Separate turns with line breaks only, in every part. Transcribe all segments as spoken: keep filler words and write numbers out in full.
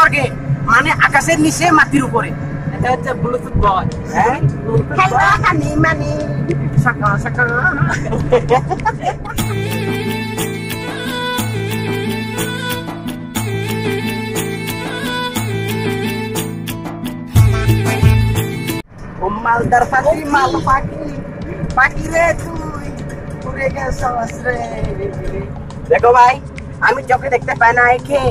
স্বর্গে মানে আকাশের নিচে মাটির উপরে। এটা হচ্ছে ব্লুটুথ বয়। হ্যাঁ হ্যালো হানি মানি সাকা সাকা। ও মালদার পাখি মাল পাখি পাখি রে তুই উড়ে গেছস রে। দেখো ভাই আমি চোখে দেখতে পাই না একে।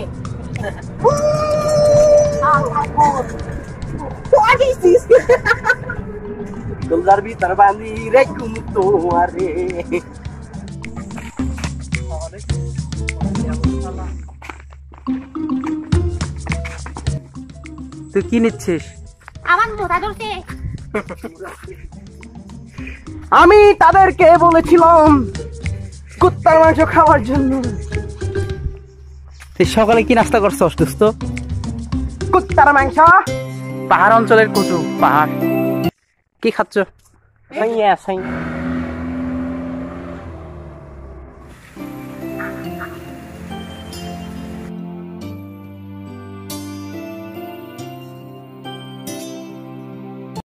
What is this? Dolar bitar bandi re kumto are. তুই কি নিচ্ছিস?
আমার মোটা ধরছে।
আমি তাদেরকে বলেছিলাম কুত্তার মাংস খাওয়ার জন্য।
তুই সকালে কি নাস্তা করছস দোস্ত?
কুত্তার মাংস।
পাহাড় অঞ্চলের কচু পাহাড়। কি খাচ্ছ?
সাইয়া সাই